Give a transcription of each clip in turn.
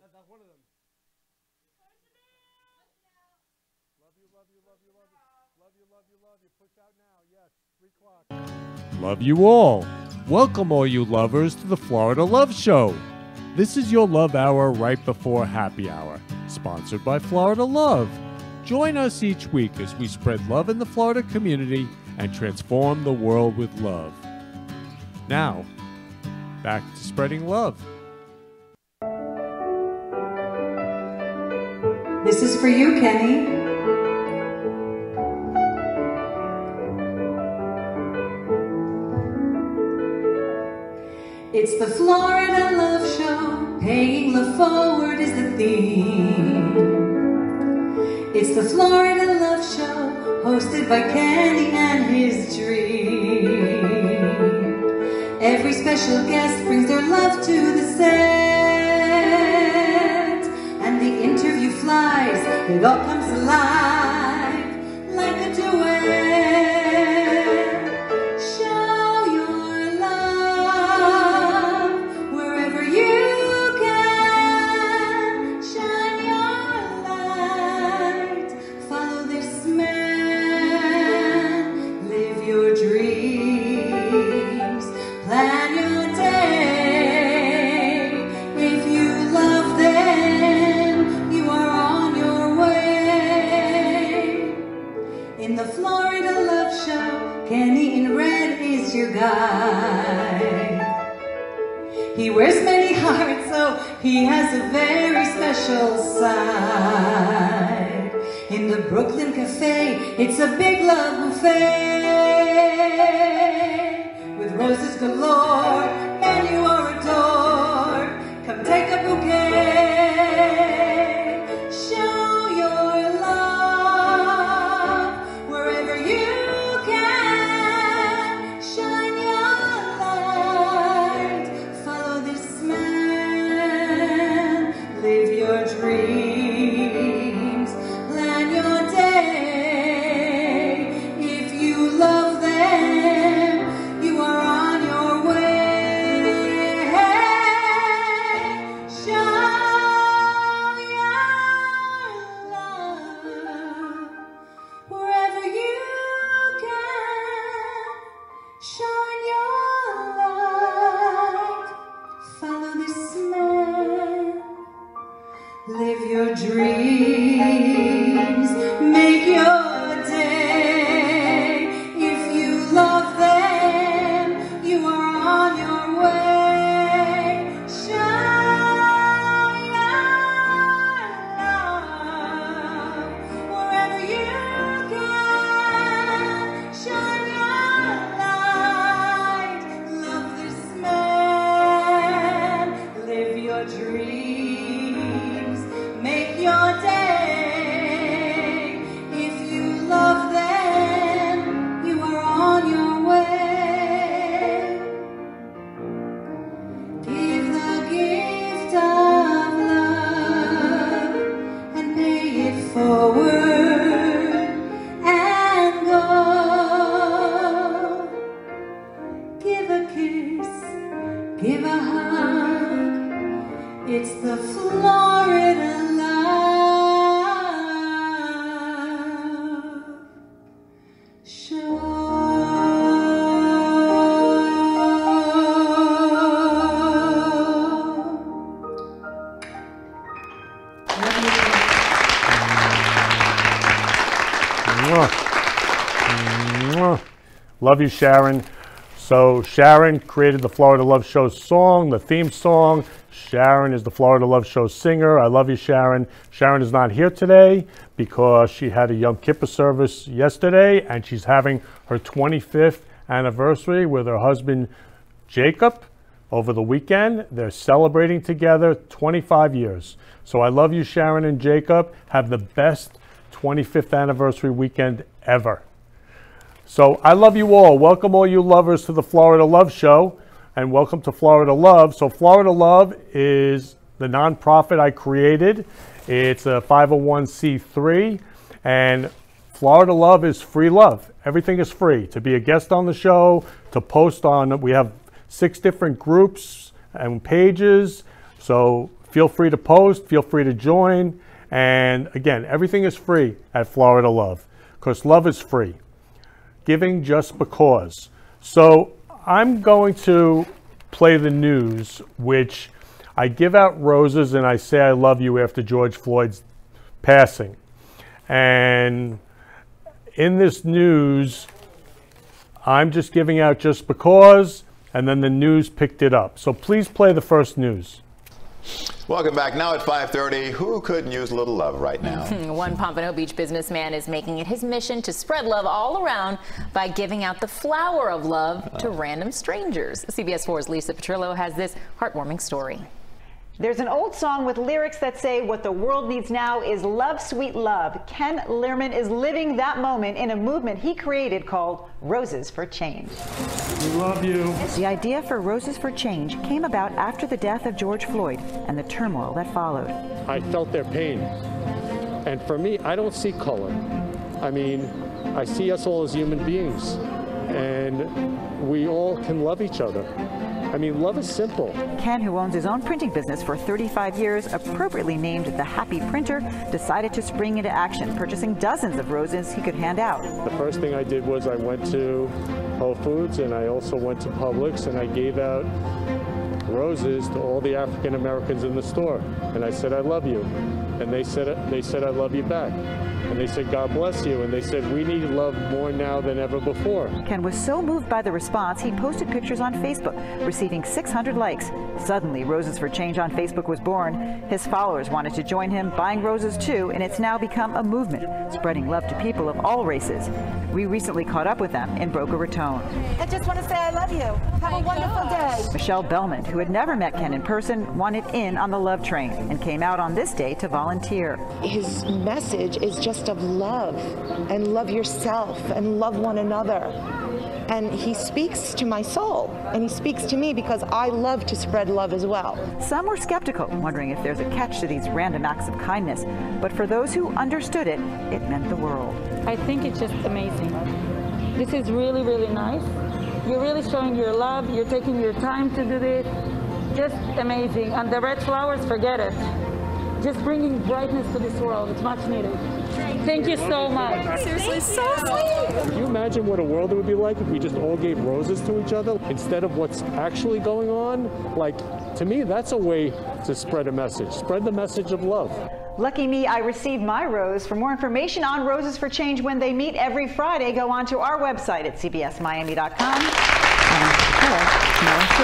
That's one of them. Love you, love you, love you, love you. Love you, love you, love you. Push out now. Yes, 3 o'clock. Love you all. Welcome all you lovers to the Florida Love Show. This is your love hour right before happy hour, sponsored by Florida Love. Join us each week as we spread love in the Florida community and transform the world with love. Now, back to spreading love. This is for you, Kenny. It's the Florida Love Show, paying love forward is the theme. It's the Florida Love Show, hosted by Kenny and his dream. Every special guest brings their love to the set, and the interview flies, it all comes alive like a duet. He wears many hearts, so he has a very special side. In the Brooklyn Cafe, it's a big love buffet. With roses galore, and you are adored. Come take a bouquet. Show your love wherever you can. Shine your light. Follow this man. Live your dreams. Plan your day. If you love them, you are on your way. Show your love wherever you can. Shine your light. Follow this man. Live your dreams. Make your day. If you love them, you are on your way. Shine your love wherever you can. Shine your light. Love this man. Live your dreams. Make your day. If you love them, you are on your way. Give the gift of love and pay it forward and go. Give a kiss, give a hug. It's the Florida Love Show. Mwah. Mwah. Love you, Sharon. So Sharon created the Florida Love Show song, the theme song. Sharon is the Florida Love Show singer. I love you, Sharon. Sharon is not here today because she had a Yom Kippur service yesterday, and she's having her 25th anniversary with her husband, Jacob, over the weekend. They're celebrating together 25 years. So I love you, Sharon and Jacob. Have the best 25th anniversary weekend ever. So I love you all. Welcome all you lovers to the Florida Love Show, and welcome to Florida Love. So Florida Love is the nonprofit I created. It's a 501c3, and Florida Love is free love. Everything is free. To be a guest on the show, to post on, we have 6 different groups and pages. So feel free to post, feel free to join. And again, everything is free at Florida Love because love is free. Giving just because. So I'm going to play the news, which I give out roses and I say I love you after George Floyd's passing. And in this news, I'm just giving out just because, and then the news picked it up. So please play the first news. Welcome back. Now at 5:30, who couldn't use a little love right now? One Pompano Beach businessman is making it his mission to spread love all around by giving out the flower of love to random strangers. CBS 4's Lisa Petrillo has this heartwarming story. There's an old song with lyrics that say what the world needs now is love, sweet love. Ken Lerman is living that moment in a movement he created called Roses for Change. We love you. The idea for Roses for Change came about after the death of George Floyd and the turmoil that followed. I felt their pain. And for me, I don't see color. I mean, I see us all as human beings. And we all can love each other. I mean, love is simple. Ken, who owns his own printing business for 35 years, appropriately named the Happy Printer, decided to spring into action, purchasing dozens of roses he could hand out. The first thing I did was I went to Whole Foods and I also went to Publix and I gave out roses to all the African Americans in the store. And I said, I love you. And they said, I love you back. And they said, God bless you. And they said, we need love more now than ever before. Ken was so moved by the response, he posted pictures on Facebook, receiving 600 likes. Suddenly, Roses for Change on Facebook was born. His followers wanted to join him, buying roses too, and it's now become a movement, spreading love to people of all races. We recently caught up with them in Boca Raton. I just want to say I love you. Have a wonderful day. Michelle Bellman, who had never met Ken in person, wanted in on the love train and came out on this day to volunteer. His message is just of love, and love yourself, and love one another. And he speaks to my soul, and he speaks to me because I love to spread love as well. Some were skeptical, wondering if there's a catch to these random acts of kindness. But for those who understood it, it meant the world. I think it's just amazing. This is really, really nice. You're really showing your love. You're taking your time to do this. Just amazing. And the red flowers, forget it. Just bringing brightness to this world. It's much needed. Thank you so much. Seriously, so sweet. Can you imagine what a world it would be like if we just all gave roses to each other instead of what's actually going on? Like, to me, that's a way to spread a message. Spread the message of love. Lucky me, I received my rose. For more information on Roses for Change when they meet every Friday, go on to our website at cbsmiami.com. And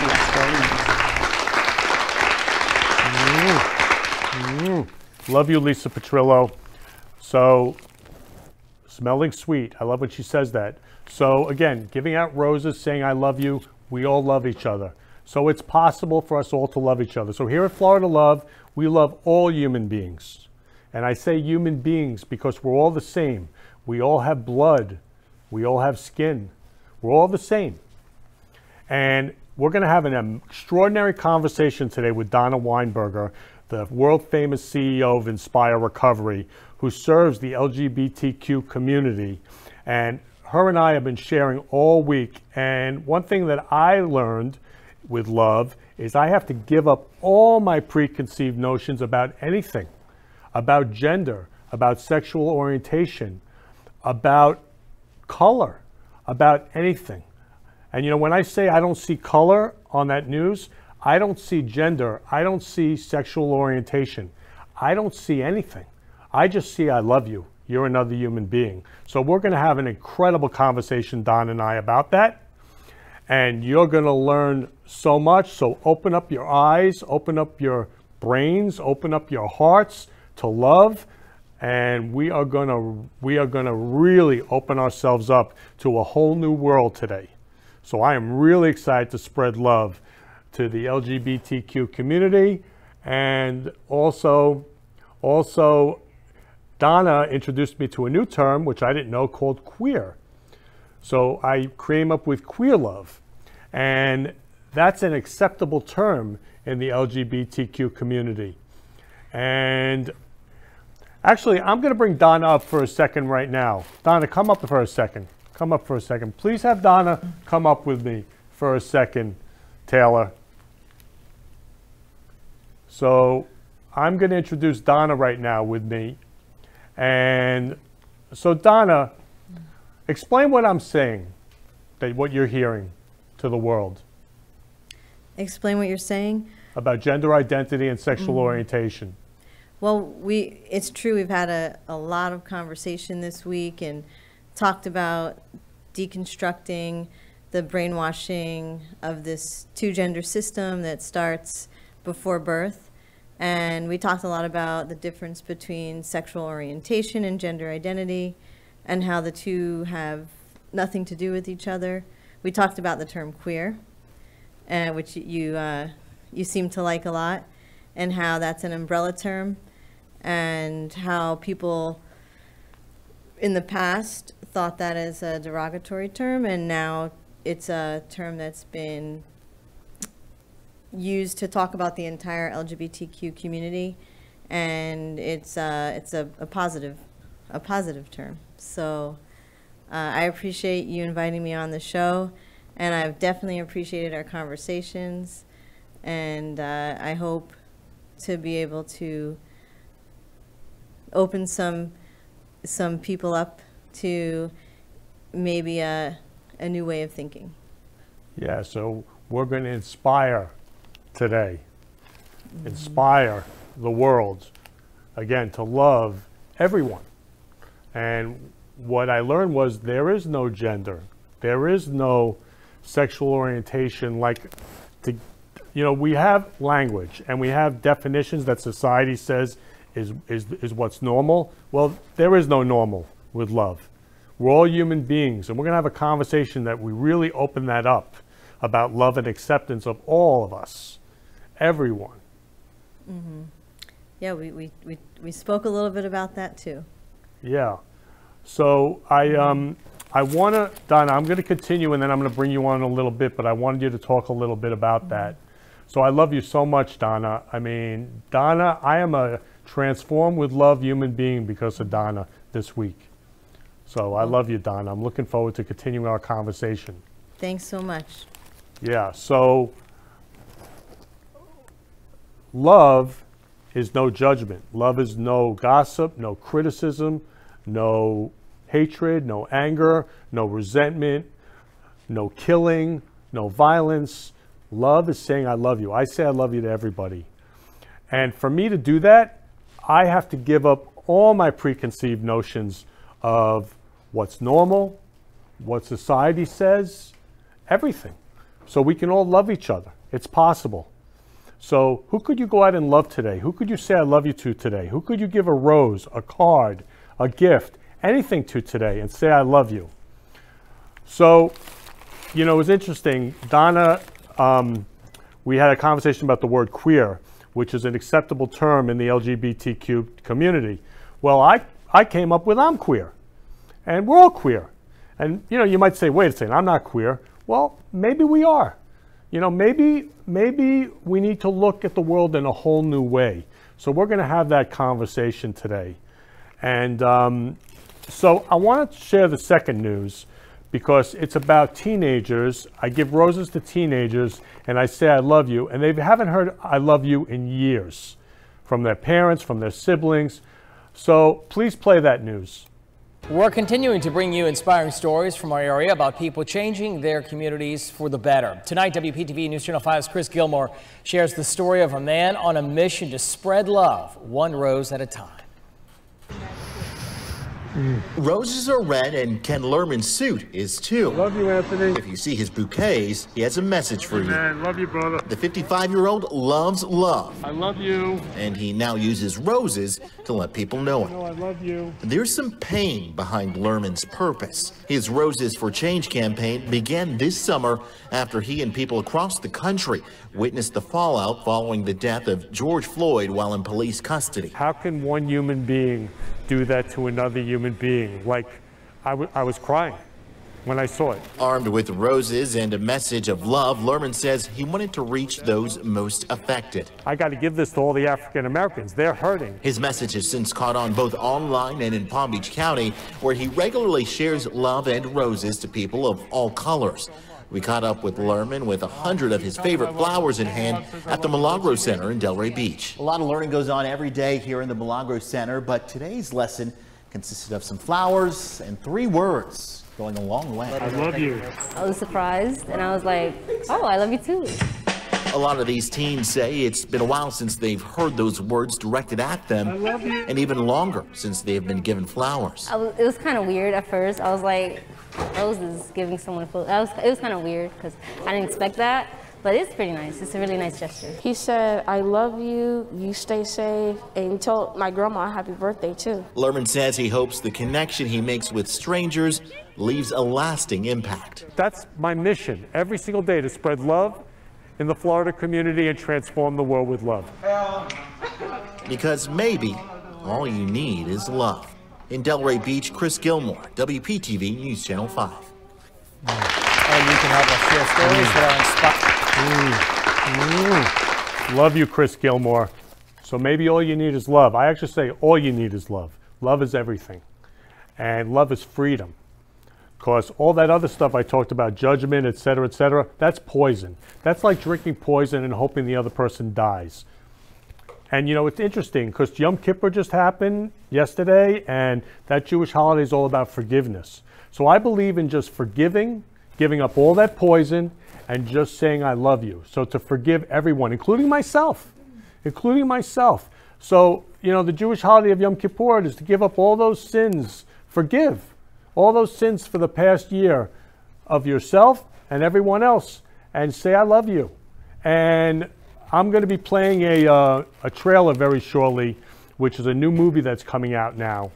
CBS 4 News. Love you, Lisa Petrillo. So, smelling sweet. I love when she says that. So, again, giving out roses, saying I love you. We all love each other. So it's possible for us all to love each other. So here at Florida Love, we love all human beings. And I say human beings because we're all the same. We all have blood. We all have skin. We're all the same. And we're going to have an extraordinary conversation today with Donna Weinberger, the world-famous CEO of Inspire Recovery, who serves the LGBTQ community. And her and I have been sharing all week. And one thing that I learned with love is I have to give up all my preconceived notions about anything, about gender, about sexual orientation, about color, about anything. And you know, when I say I don't see color on that news, I don't see gender, I don't see sexual orientation, I don't see anything. I just see I love you. You're another human being. So we're going to have an incredible conversation, Don and I, about that. And you're going to learn so much. So open up your eyes, open up your brains, open up your hearts to love. And we are going to really open ourselves up to a whole new world today. So I am really excited to spread love to the LGBTQ community. And also Donna introduced me to a new term, which I didn't know, called queer. So I came up with queer love. And that's an acceptable term in the LGBTQ community. And actually, I'm going to bring Donna up for a second right now. Donna, come up for a second. Come up for a second. Please have Donna come up with me for a second, Taylor. So I'm going to introduce Donna right now with me. And so Donna, explain what I'm saying, what you're hearing to the world. Explain what you're saying? About gender identity and sexual orientation. Well, it's true, we've had a lot of conversation this week and talked about deconstructing the brainwashing of this two-gender system that starts before birth. And we talked a lot about the difference between sexual orientation and gender identity and how the two have nothing to do with each other. We talked about the term queer, which you seem to like a lot, and how that's an umbrella term, and how people in the past thought that as a derogatory term, and now it's a term that's been used to talk about the entire LGBTQ community, and it's a positive term. So I appreciate you inviting me on the show, and I've definitely appreciated our conversations, and I hope to be able to open some people up to maybe a new way of thinking. Yeah, so we're going to inspire today, inspire the world, again, to love everyone. And what I learned was there is no gender, there is no sexual orientation. We have language and we have definitions that society says is what's normal. Well, there is no normal with love. We're all human beings, and we're going to have a conversation that we really open that up about love and acceptance of all of us, everyone. Mm-hmm. Yeah, we spoke a little bit about that too. Yeah. So I want to, Donna, I'm going to continue, and then I'm going to bring you on a little bit, but I wanted you to talk a little bit about that. So I love you so much, Donna. I mean, Donna, I am a transformed with love human being because of Donna this week. So I love you, Donna. I'm looking forward to continuing our conversation. Thanks so much. Yeah, so love is no judgment. Love is no gossip, no criticism, no hatred, no anger, no resentment, no killing, no violence. Love is saying I love you. I say I love you to everybody. And for me to do that, I have to give up all my preconceived notions of what's normal, what society says, everything. So we can all love each other. It's possible. So who could you go out and love today? Who could you say I love you to today? Who could you give a rose, a card, a gift, anything to today and say I love you? So, it was interesting. Donna, we had a conversation about the word queer, which is an acceptable term in the LGBTQ community. Well, I came up with I'm queer, and we're all queer. And you might say, wait a second, I'm not queer. Well, maybe we are. Maybe we need to look at the world in a whole new way. So we're going to have that conversation today. And so I want to share the second news because it's about teenagers. I give roses to teenagers and I say I love you, and they haven't heard I love you in years from their parents, from their siblings. So please play that news. We're continuing to bring you inspiring stories from our area about people changing their communities for the better. Tonight, WPTV News Channel 5's Chris Gilmore shares the story of a man on a mission to spread love, one rose at a time. Roses are red, and Ken Lerman's suit is too. Love you, Anthony. If you see his bouquets, he has a message for you. Man, love you, brother. The 55-year-old loves love. I love you. And he now uses roses to let people know it. I love you. There's some pain behind Lerman's purpose. His Roses for Change campaign began this summer after he and people across the country witnessed the fallout following the death of George Floyd while in police custody. How can one human being do that to another human being? Like, I was crying when I saw it. Armed with roses and a message of love, Lerman says he wanted to reach those most affected. I got to give this to all the African Americans. They're hurting. His message has since caught on both online and in Palm Beach County, where he regularly shares love and roses to people of all colors. We caught up with Lerman with 100 of his favorite flowers in hand at the Milagro Center in Delray Beach. A lot of learning goes on every day here in the Milagro Center, but today's lesson consisted of some flowers and 3 words going a long way. I love you. I was surprised and I was like, oh, I love you too. A lot of these teens say it's been a while since they've heard those words directed at them, and even longer since they have been given flowers. It was kind of weird at first. I was like, roses giving someone flowers. It was kind of weird because I didn't expect that, but it's pretty nice. It's a really nice gesture. He said, I love you, you stay safe, and he told my grandma happy birthday too. Lerman says he hopes the connection he makes with strangers leaves a lasting impact. That's my mission every single day, to spread love in the Florida community and transform the world with love. Because maybe all you need is love. In Delray Beach, Chris Gilmore, WPTV News Channel 5. And you can help us share stories that are inspiring. Love you, Chris Gilmore. So maybe all you need is love. I actually say all you need is love. Love is everything. And love is freedom. Because all that other stuff I talked about, judgment, etc., that's poison. That's like drinking poison and hoping the other person dies. And you know, it's interesting because Yom Kippur just happened yesterday, and that Jewish holiday is all about forgiveness. So I believe in just forgiving, giving up all that poison, and just saying I love you. So to forgive everyone, including myself. So, you know, the Jewish holiday of Yom Kippur is to give up all those sins, forgive all those sins for the past year of yourself and everyone else, and say I love you. And I'm going to be playing a trailer very shortly, which is a new movie that's coming out now,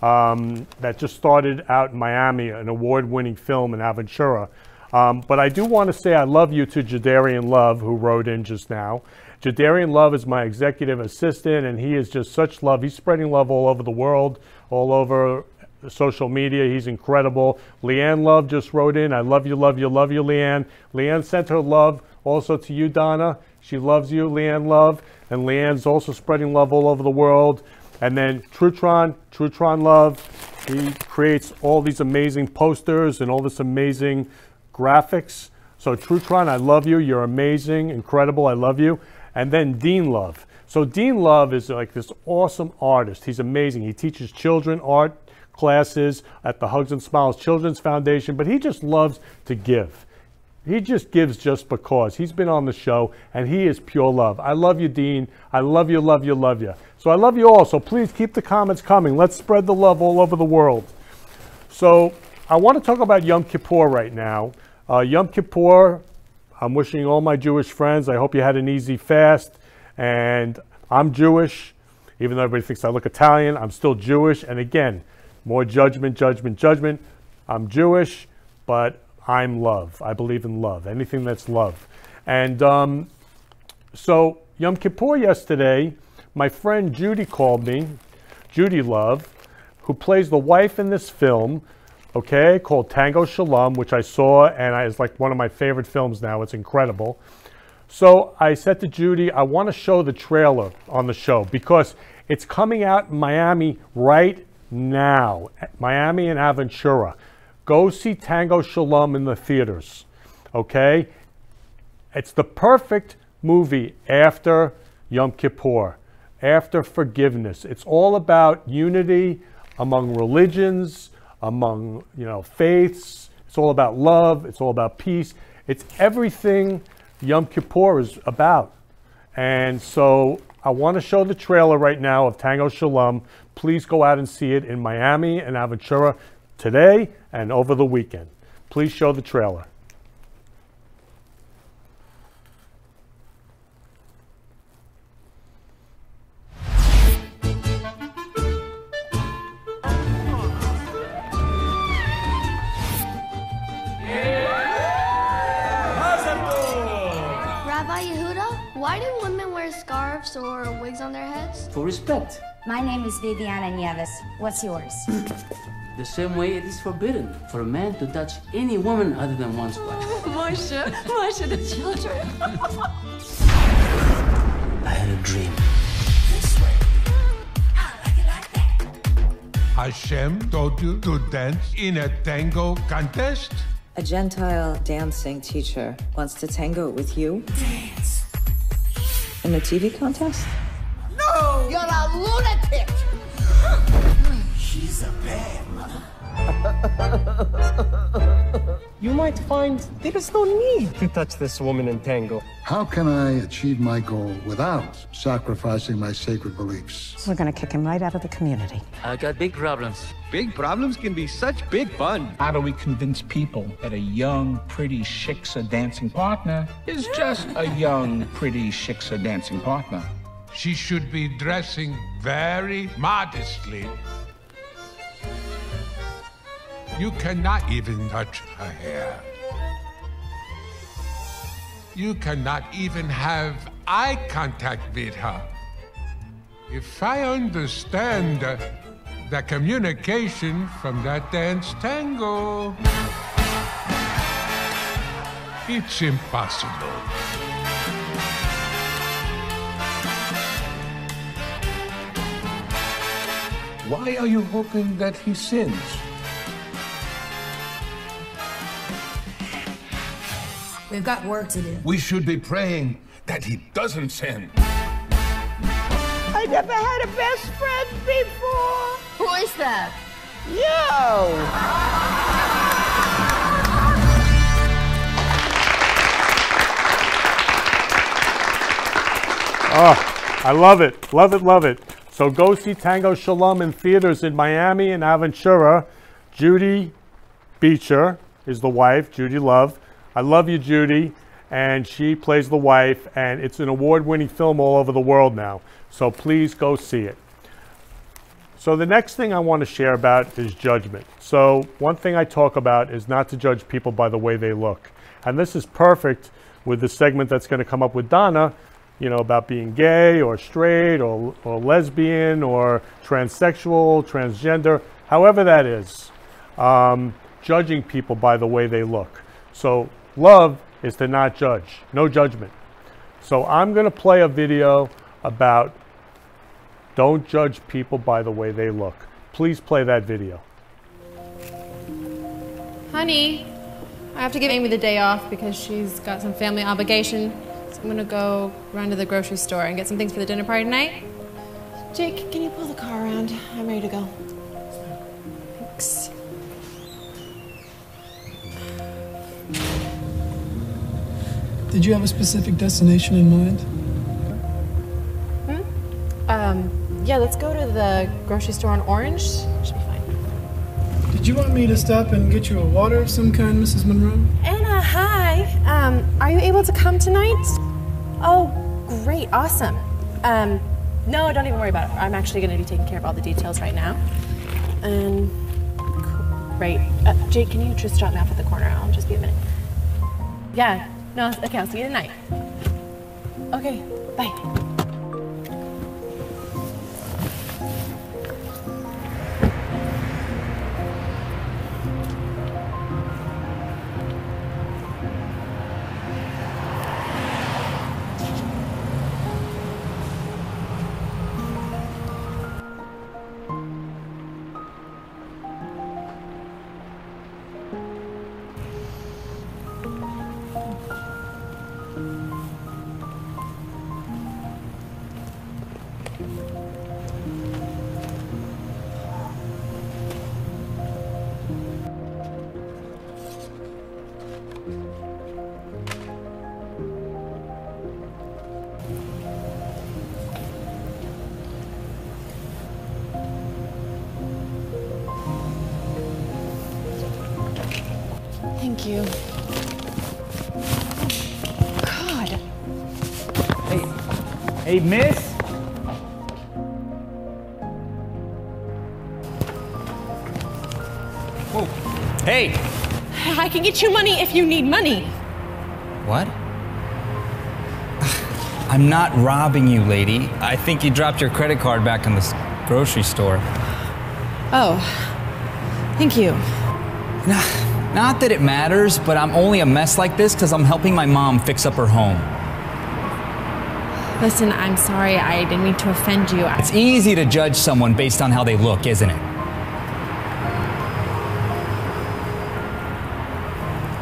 that just started out in Miami, an award-winning film in Aventura. But I do want to say I love you to Jadarian Love, who wrote in just now. Jadarian Love is my executive assistant, and he is just such love. He's spreading love all over the world, all over social media. He's incredible. Leanne Love just wrote in, I love you, Leanne. Leanne sent her love also to you, Donna. She loves you, Leanne Love. And Leanne's also spreading love all over the world. And then Trutron Love, he creates all these amazing posters and all this amazing graphics. So Trutron, I love you. You're amazing, incredible. I love you. And then Dean Love. So Dean Love is like this awesome artist. He's amazing. He teaches children art classes at the Hugs and Smiles Children's Foundation, but he just loves to give. He just gives just because. He's been on the show, and he is pure love. I love you, Dean. I love you, love you, love you. So I love you all, so please keep the comments coming. Let's spread the love all over the world. So I want to talk about Yom Kippur right now. Yom Kippur, I'm wishing all my Jewish friends, I hope you had an easy fast. And I'm Jewish. Even though everybody thinks I look Italian, I'm still Jewish. And again, more judgment. I'm Jewish, but I'm love. I believe in love, anything that's love. And so Yom Kippur yesterday, my friend Judy called me, Judy Love, who plays the wife in this film, okay, called Tango Shalom, which I saw, and it's like one of my favorite films now. It's incredible. So I said to Judy, I want to show the trailer on the show because it's coming out in Miami right now, Miami and Aventura. Go see Tango Shalom in the theaters, okay? It's the perfect movie after Yom Kippur, after forgiveness. It's all about unity among religions, among, you know, faiths. It's all about love. It's all about peace. It's everything Yom Kippur is about. And so I want to show the trailer right now of Tango Shalom. Please go out and see it in Miami and Aventura today and over the weekend. Please show the trailer. Why do women wear scarves or wigs on their heads? For respect. My name is Viviana Nieves. What's yours? The same way it is forbidden for a man to touch any woman other than one's wife. Marsha, the children. I had a dream. Hashem told you to dance in a tango contest? A Gentile dancing teacher wants to tango with you? Dance. In the TV contest? No! You're a lunatic! She's a bad mother. You might find there's no need to touch this woman in tango. How can I achieve my goal without sacrificing my sacred beliefs? We're gonna kick him right out of the community. I got big problems. Big problems can be such big fun. How do we convince people that a young, pretty shiksa dancing partner is just a young, pretty shiksa dancing partner? She should be dressing very modestly. You cannot even touch her hair. You cannot even have eye contact with her. If I understand the communication from that dance tango, it's impossible. Why are you hoping that he sins? We've got work to do. We should be praying that he doesn't sin. I never had a best friend before. Who is that? You! Oh, I love it. Love it, love it. So go see Tango Shalom in theaters in Miami and Aventura. Judy Beecher is the wife, Judy Love. I love you, Judy. And she plays the wife, and it's an award-winning film all over the world now. So please go see it. So the next thing I want to share about is judgment. So one thing I talk about is not to judge people by the way they look. And this is perfect with the segment that's going to come up with Donna, you know, about being gay or straight or lesbian or transsexual, transgender, however that is. Judging people by the way they look. So love is to not judge, no judgment. So I'm going to play a video about don't judge people by the way they look. Please play that video. Honey, I have to give Amy the day off because she's got some family obligation. So I'm going to go run to the grocery store and get some things for the dinner party tonight. Jake, can you pull the car around? I'm ready to go. Thanks. Did you have a specific destination in mind? Yeah, let's go to the grocery store on Orange. Should be fine. Did you want me to stop and get you a water of some kind, Mrs. Monroe? Anna, hi. Are you able to come tonight? Oh, great, awesome. No, don't even worry about it. I'm actually going to be taking care of all the details right now. And great. Jake, can you just drop me off at the corner? I'll just be a minute. Yeah. No, okay, I'll see you tonight. Okay, bye. Thank you. God. Hey, miss? Whoa. Hey! I can get you money if you need money. What? I'm not robbing you, lady. I think you dropped your credit card back in the grocery store. Oh, thank you. Not that it matters, but I'm only a mess like this because I'm helping my mom fix up her home. Listen, I'm sorry. I didn't mean to offend you. It's easy to judge someone based on how they look, isn't it?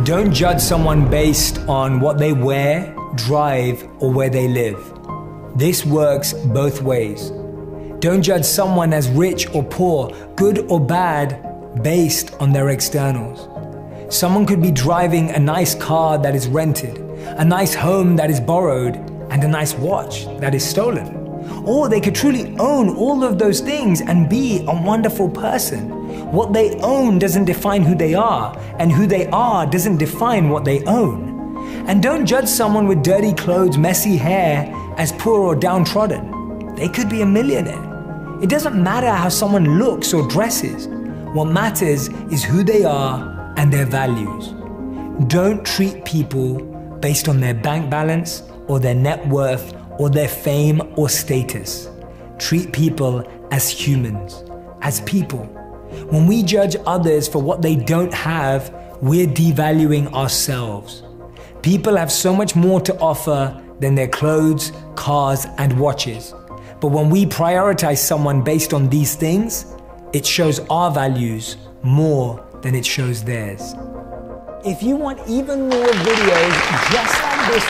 Don't judge someone based on what they wear, drive, or where they live. This works both ways. Don't judge someone as rich or poor, good or bad, based on their externals. Someone could be driving a nice car that is rented, a nice home that is borrowed, and a nice watch that is stolen. Or they could truly own all of those things and be a wonderful person. What they own doesn't define who they are, and who they are doesn't define what they own. And don't judge someone with dirty clothes, messy hair as poor or downtrodden. They could be a millionaire. It doesn't matter how someone looks or dresses. What matters is who they are and their values. Don't treat people based on their bank balance or their net worth or their fame or status. Treat people as humans, as people. When we judge others for what they don't have, we're devaluing ourselves. People have so much more to offer than their clothes, cars, and watches. But when we prioritize someone based on these things, it shows our values more than it shows theirs. If you want even more videos just like this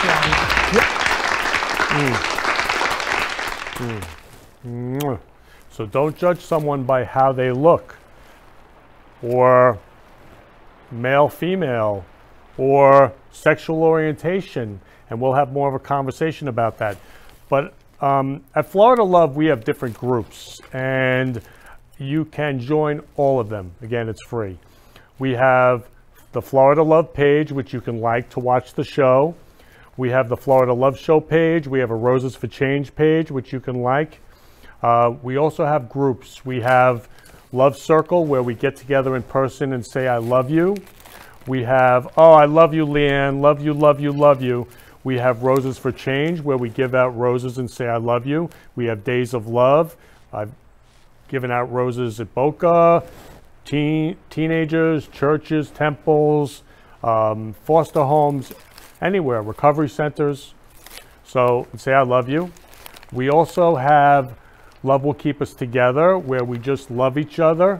one, So don't judge someone by how they look, or male, female, or sexual orientation, and we'll have more of a conversation about that. But at Florida Love, we have different groups, and you can join all of them. Again, it's free. We have the Florida Love page, which you can like to watch the show. We have the Florida Love Show page. We have a Roses for Change page, which you can like. We also have groups. We have Love Circle, where we get together in person and say, I love you. We have, oh, I love you, Leanne. Love you, love you, love you. We have Roses for Change, where we give out roses and say, I love you. We have Days of Love. I've given out roses at Boca, teenagers, churches, temples, foster homes, anywhere, recovery centers. So say, I love you. We also have Love Will Keep Us Together, where we just love each other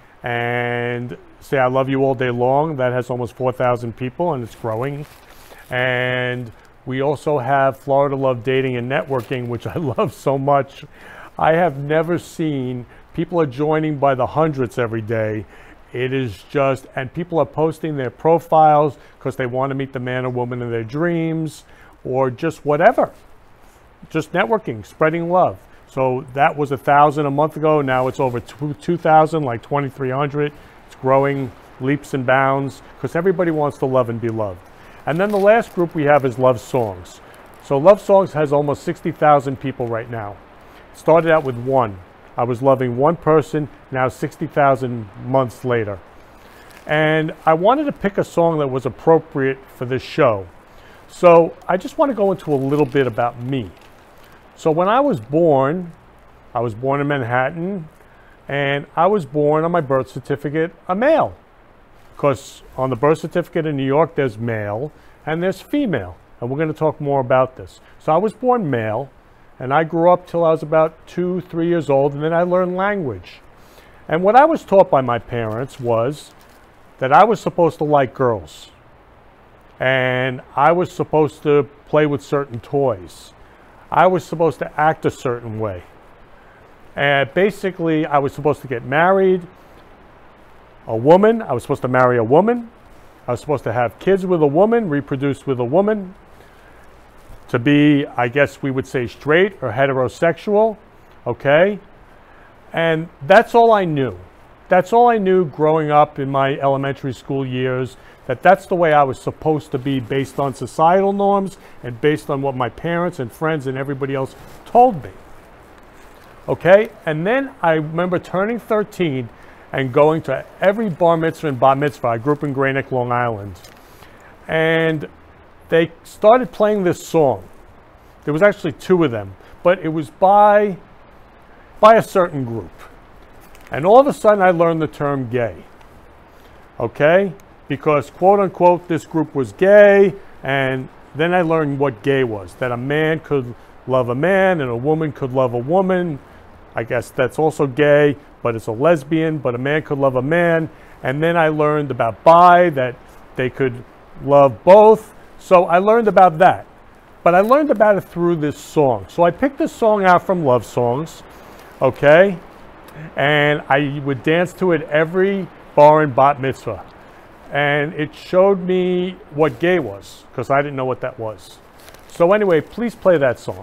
and say, I love you all day long. That has almost 4,000 people, and it's growing. And we also have Florida Love Dating and Networking, which I love so much. I have never seen, people are joining by the hundreds every day. It is just, and people are posting their profiles because they want to meet the man or woman of their dreams, or just whatever. Just networking, spreading love. So that was 1,000 a month ago. Now it's over 2,000, like 2,300. It's growing leaps and bounds because everybody wants to love and be loved. And then the last group we have is Love Songs. So Love Songs has almost 60,000 people right now. It started out with one. I was loving one person, now 60,000 months later. And I wanted to pick a song that was appropriate for this show. So I just want to go into a little bit about me. So when I was born in Manhattan, and I was born on my birth certificate a male. Because on the birth certificate in New York, there's male and there's female. And we're going to talk more about this. So I was born male, and I grew up till I was about 2-3 years old, and then I learned language. And what I was taught by my parents was that I was supposed to like girls. And I was supposed to play with certain toys. I was supposed to act a certain way. And basically, I was supposed to get married. A woman, I was supposed to marry a woman. I was supposed to have kids with a woman, reproduce with a woman. To be, I guess we would say, straight or heterosexual, okay? And that's all I knew. That's all I knew growing up in my elementary school years, that that's the way I was supposed to be based on societal norms and based on what my parents and friends and everybody else told me. Okay? And then I remember turning 13 and going to every bar mitzvah and bar mitzvah. I grew up in Grey Neck, Long Island. And they started playing this song. There was actually two of them, but it was by a certain group. And all of a sudden I learned the term gay. Okay? Because quote unquote this group was gay, and then I learned what gay was. That a man could love a man and a woman could love a woman. I guess that's also gay, but it's a lesbian, but a man could love a man. And then I learned about bi, that they could love both. So I learned about that. But I learned about it through this song. So I picked this song out from Love Songs, okay? And I would dance to it every bar and bat mitzvah. And it showed me what gay was, because I didn't know what that was. So anyway, please play that song.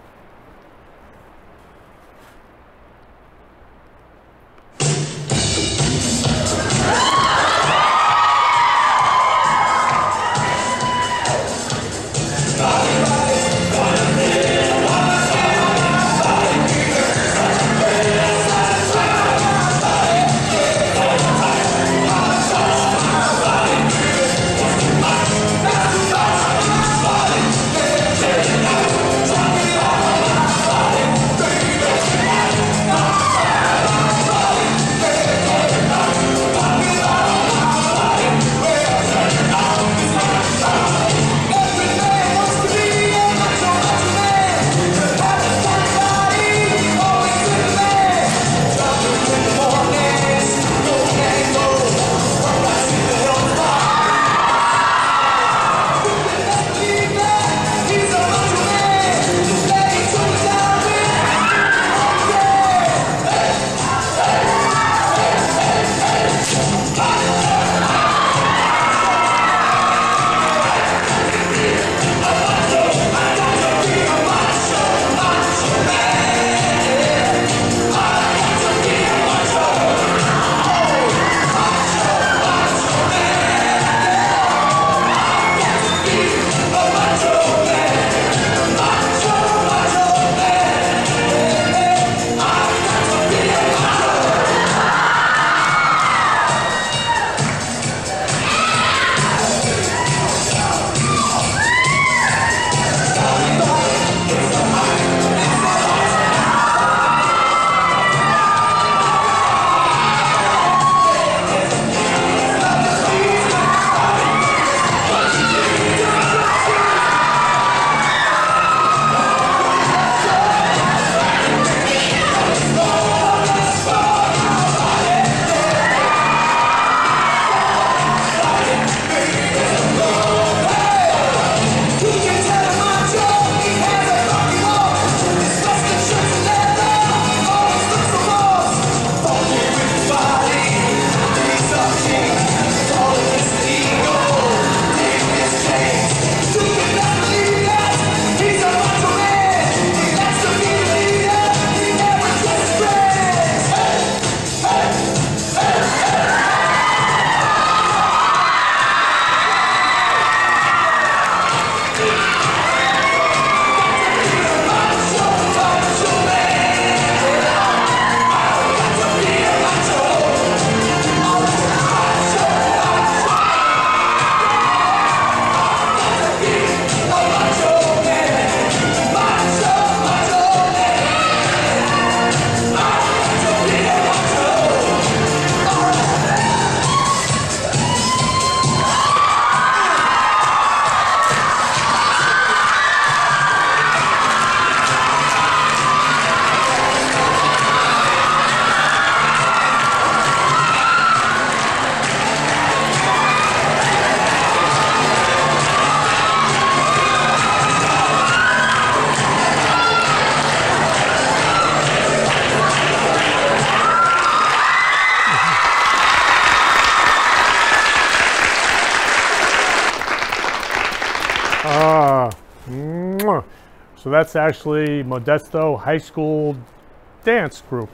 So that's actually Modesto High School dance group.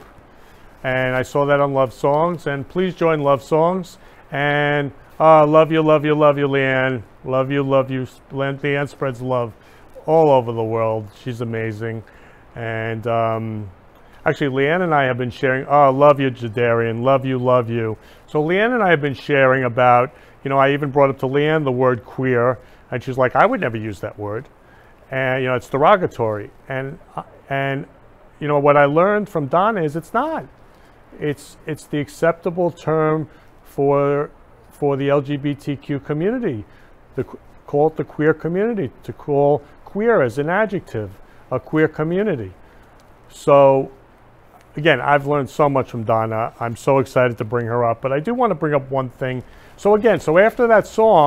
And I saw that on Love Songs. And please join Love Songs. And love you, love you, love you, Leanne. Love you, love you. Leanne spreads love all over the world. She's amazing. And actually, Leanne and I have been sharing, love you, Jadarian. Love you, love you. So Leanne and I have been sharing about, I even brought up to Leanne the word queer. And she's like, I would never use that word. And, it's derogatory. And what I learned from Donna is it's not. It's the acceptable term for the LGBTQ community. Call it the queer community, to call queer as an adjective, a queer community. So, again, I've learned so much from Donna. I'm so excited to bring her up, but I do want to bring up one thing. So again, after that song,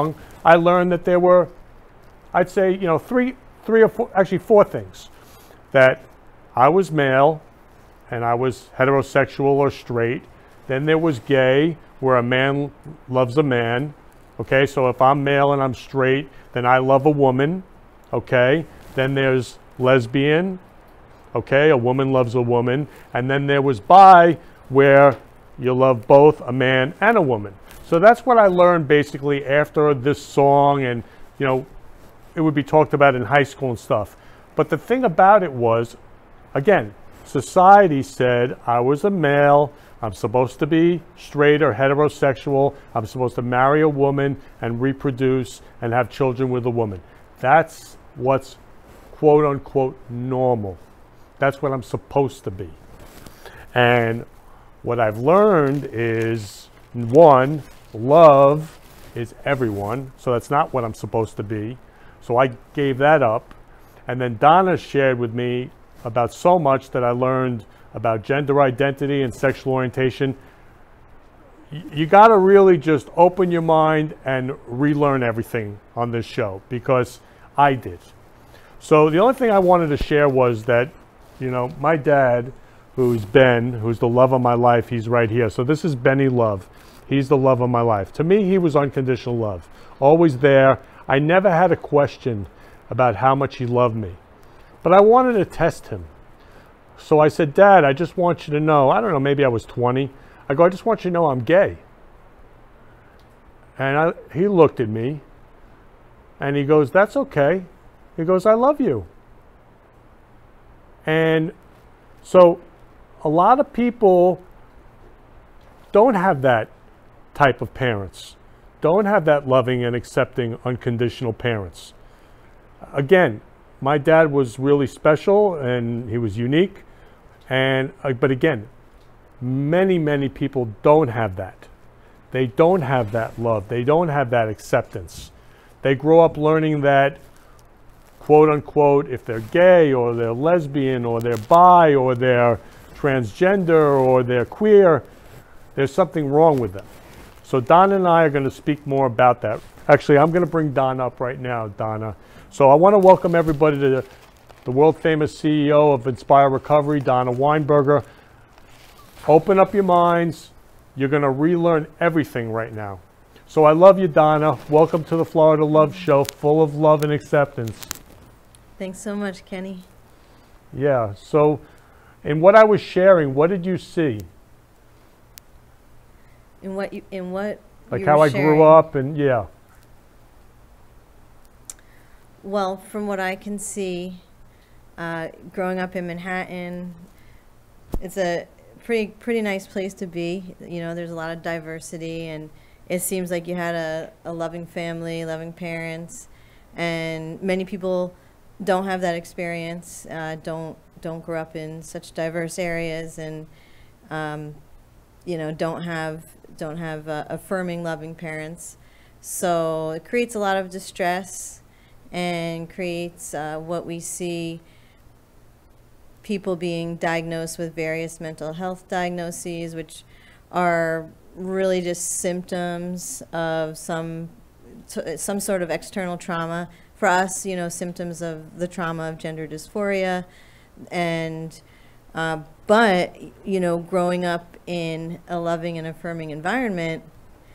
I learned that there were, I'd say, you know, three or four, actually four things. That I was male and I was heterosexual or straight. Then there was gay, where a man loves a man. Okay, so if I'm male and I'm straight, then I love a woman. Okay, then there's lesbian. Okay, a woman loves a woman. And then there was bi, where you love both a man and a woman. So that's what I learned basically after this song, and you know, it would be talked about in high school and stuff. But the thing about it was, again, society said I was a male, I'm supposed to be straight or heterosexual, I'm supposed to marry a woman and reproduce and have children with a woman. That's what's quote unquote normal. That's what I'm supposed to be. And what I've learned is, one, love is everyone, so that's not what I'm supposed to be. So I gave that up. And then Donna shared with me about so much that I learned about gender identity and sexual orientation. You got to really just open your mind and relearn everything on this show, because I did. So the only thing I wanted to share was that, you know, my dad, who's Ben, who's the love of my life, he's right here. So this is Benny Love. He's the love of my life. To me, he was unconditional love. Always there. I never had a question about how much he loved me. But I wanted to test him. So I said, Dad, I just want you to know, I don't know, maybe I was 20. I go, I just want you to know I'm gay. And he looked at me and he goes, that's okay. He goes, I love you. And so a lot of people don't have that type of parents, don't have that loving and accepting unconditional parents. Again, my dad was really special and he was unique. And but again, many people don't have that. They don't have that love. They don't have that acceptance. They grow up learning that, quote unquote, if they're gay or they're lesbian or they're bi or they're transgender or they're queer, there's something wrong with them. So Donna and I are going to speak more about that. Actually, I'm going to bring Donna up right now, Donna. So I want to welcome everybody to the world famous CEO of Inspire Recovery, Donna Weinberger. Open up your minds. You're going to relearn everything right now. So I love you, Donna. Welcome to the Florida Love Show, full of love and acceptance. Thanks so much, Kenny. Yeah, so in what I was sharing, what did you see? In what like how I grew up, and yeah. Well, from what I can see, growing up in Manhattan, it's a pretty nice place to be. You know, there's a lot of diversity, and it seems like you had a loving family, loving parents, and many people don't have that experience, don't grow up in such diverse areas, and you know, don't have affirming, loving parents. So it creates a lot of distress and creates what we see, people being diagnosed with various mental health diagnoses, which are really just symptoms of some sort of external trauma. For us, you know, symptoms of the trauma of gender dysphoria. And but, you know, growing up in a loving and affirming environment,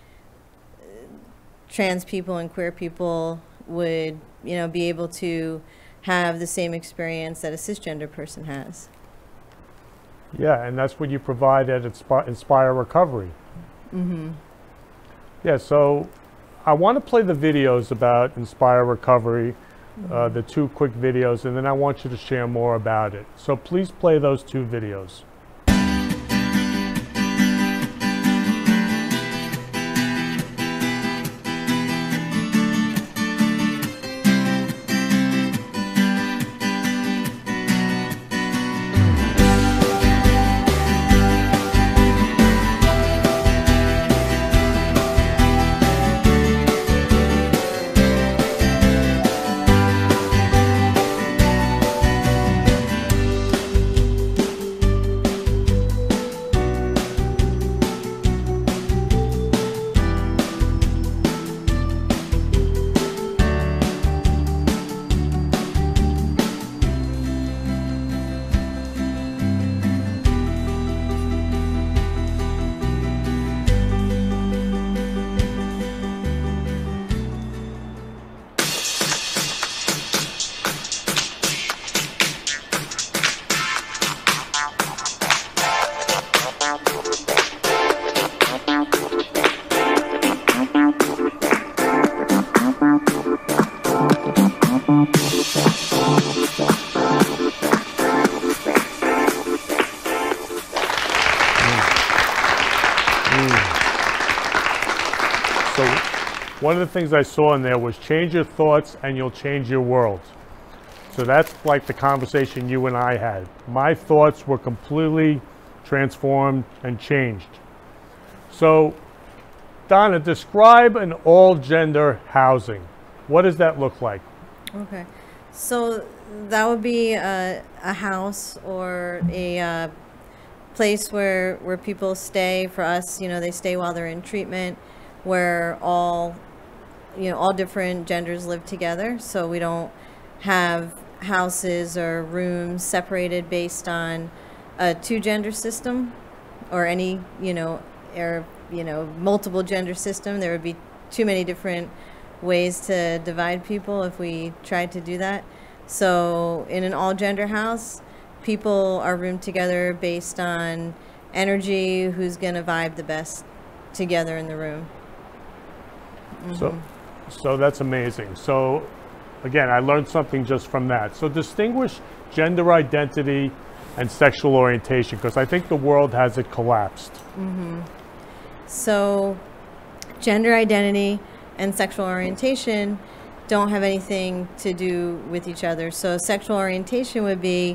trans people and queer people would, you know, be able to have the same experience that a cisgender person has. Yeah, and that's what you provide at Inspire Recovery. Mm-hmm. Yeah, so I want to play the videos about Inspire Recovery, the 2 quick videos, and then I want you to share more about it. So please play those 2 videos. one of the things I saw in there was change your thoughts and you'll change your world. So that's like the conversation you and I had. My thoughts were completely transformed and changed. So, Donna, describe an all-gender housing. What does that look like? Okay, so that would be a house or a place where people stay. For us, you know, they stay while they're in treatment, where all different genders live together. So we don't have houses or rooms separated based on a two-gender system or any, multiple gender system. There would be too many different ways to divide people if we tried to do that. So in an all-gender house, people are roomed together based on energy, who's going to vibe the best together in the room. So that's amazing. So again, I learned something just from that. So distinguish gender identity and sexual orientation, because I think the world has it collapsed. So gender identity and sexual orientation don't have anything to do with each other. So sexual orientation would be,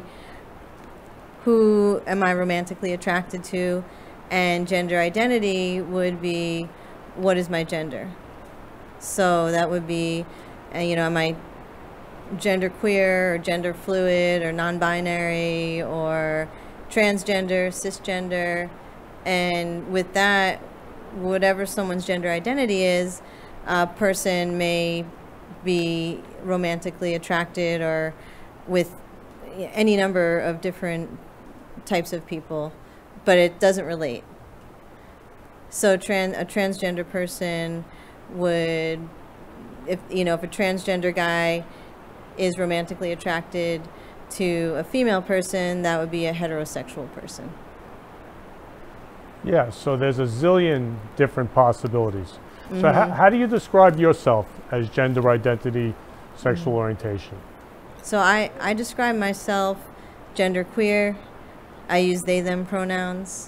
who am I romantically attracted to? And gender identity would be, what is my gender? So that would be, am I gender queer or gender fluid or non-binary or transgender, cisgender? And with that, whatever someone's gender identity is, a person may be romantically attracted or with any number of different types of people, but it doesn't relate. So a transgender person would, if a transgender guy is romantically attracted to a female person, that would be a heterosexual person. Yeah, so there's a zillion different possibilities. So how do you describe yourself as gender identity, sexual orientation? So I describe myself gender queer. I use they, them pronouns.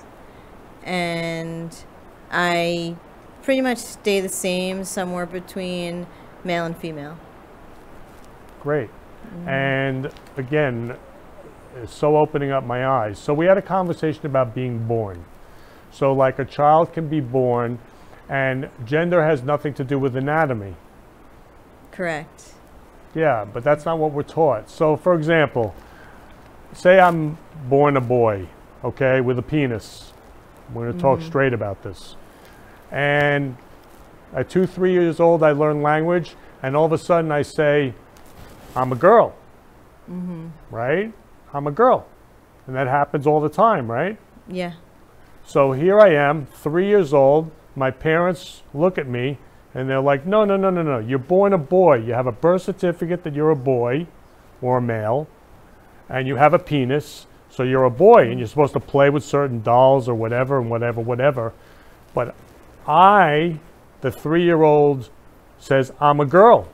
And I pretty much stay the same, somewhere between male and female. Great. And again, it's so opening up my eyes. So we had a conversation about being born. So like a child can be born, and gender has nothing to do with anatomy. Correct. Yeah, but that's not what we're taught. So for example, say I'm born a boy, okay, with a penis. We're going to talk straight about this. And at 2, 3 years old, I learn language, and all of a sudden I say, I'm a girl, right? I'm a girl. And that happens all the time, right? Yeah. So here I am, 3 years old. My parents look at me and they're like, no, no, no, no, no. You're born a boy. You have a birth certificate that you're a boy or a male, and you have a penis, so you're a boy, and you're supposed to play with certain dolls or whatever and whatever, whatever. But I, the 3-year-old, says, I'm a girl.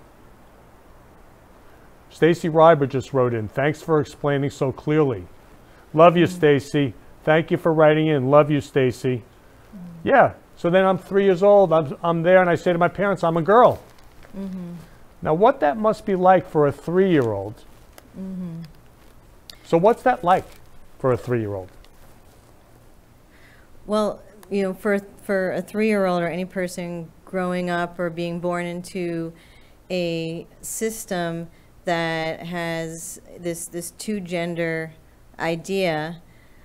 Stacy Reiber just wrote in, thanks for explaining so clearly. Love you, Stacy. Thank you for writing in. Love you, Stacy. Yeah. So then I'm 3 years old. I'm there, and I say to my parents, I'm a girl. Now, what that must be like for a 3-year-old. So what's that like for a 3-year-old? Well, for a 3-year-old or any person growing up or being born into a system that has this two-gender idea,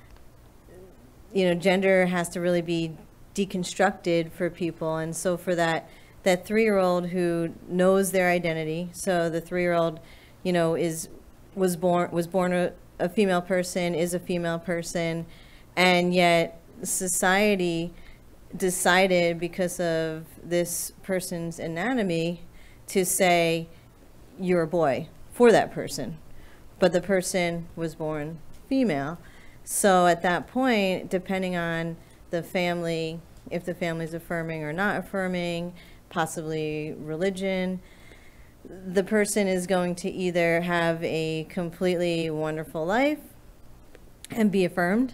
gender has to really be deconstructed for people. And so for that 3-year-old who knows their identity, so the 3-year-old, was born a female person, is a female person, and yet society decided, because of this person's anatomy, to say you're a boy for that person, but the person was born female. So at that point, depending on the family, if the family's affirming or not affirming, possibly religion, the person is going to either have a completely wonderful life and be affirmed,